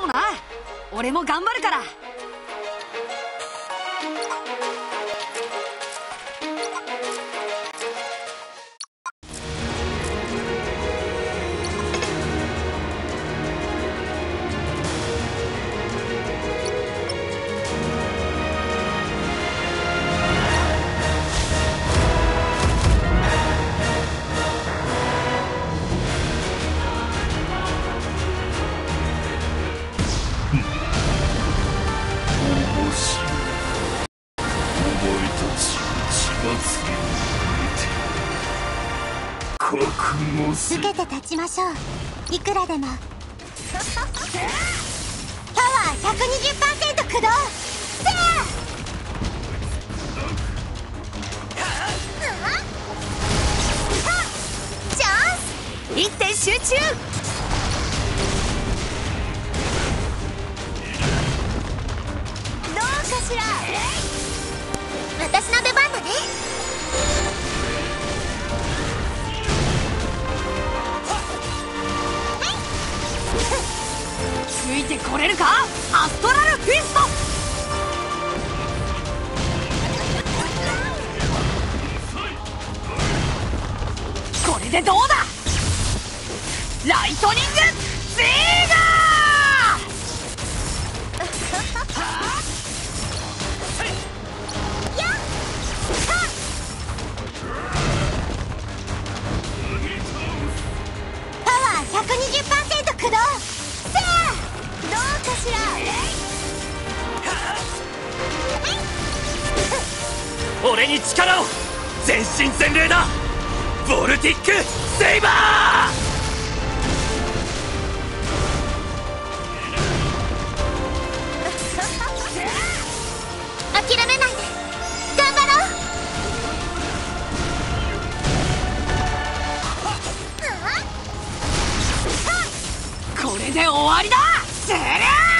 おうな。俺も頑張るから。 受けて立ちましょう。いくらでも。パワー 120% 駆動。せやチャンス。 一点集中。 どうかしら。私の出番だね。 ついてこれるか、アストラルフィスト。これでどうだ。ライトニングゼーガパワー 120% 駆動。せやどうかしら。 俺に力を。全身全霊だ。ボルティックセイバー。 諦めないで。頑張ろう。 これで終わりだ。せりゃ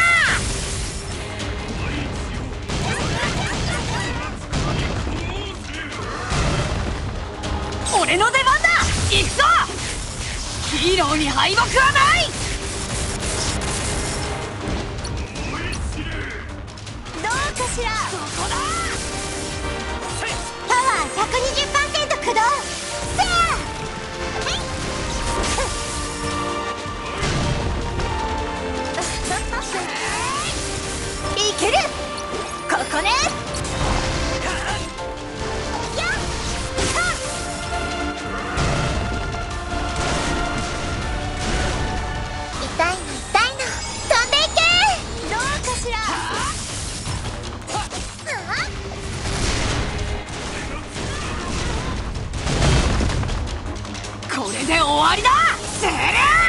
俺の出番だ。行くぞ。ヒーローに敗北はない。 どうかしら。 そこだ。 パワー 120% 駆動。せやいける。ここね。痛いの痛いの。飛んでいけ。どうかしら。 これで終わりだ。せりゃ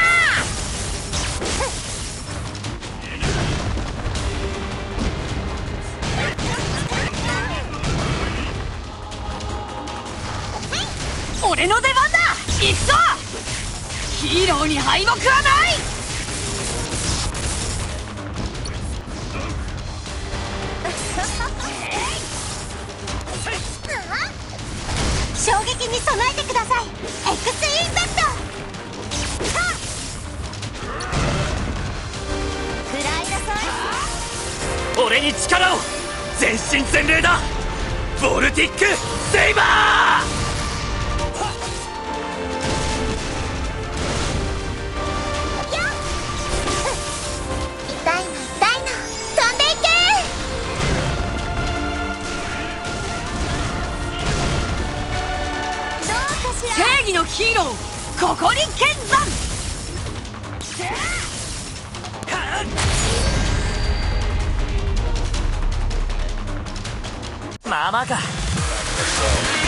俺の出番だ。行くぞ。ヒーローに敗北はない。 衝撃に備えてください。エクスインパクト。食らいなさい。 俺に力を。全身全霊だ。ボルティックセイバー。 痛いの痛いの。飛んでいけ。どうかしら。 正義のヒーロー、ここに見参。 まあまあか。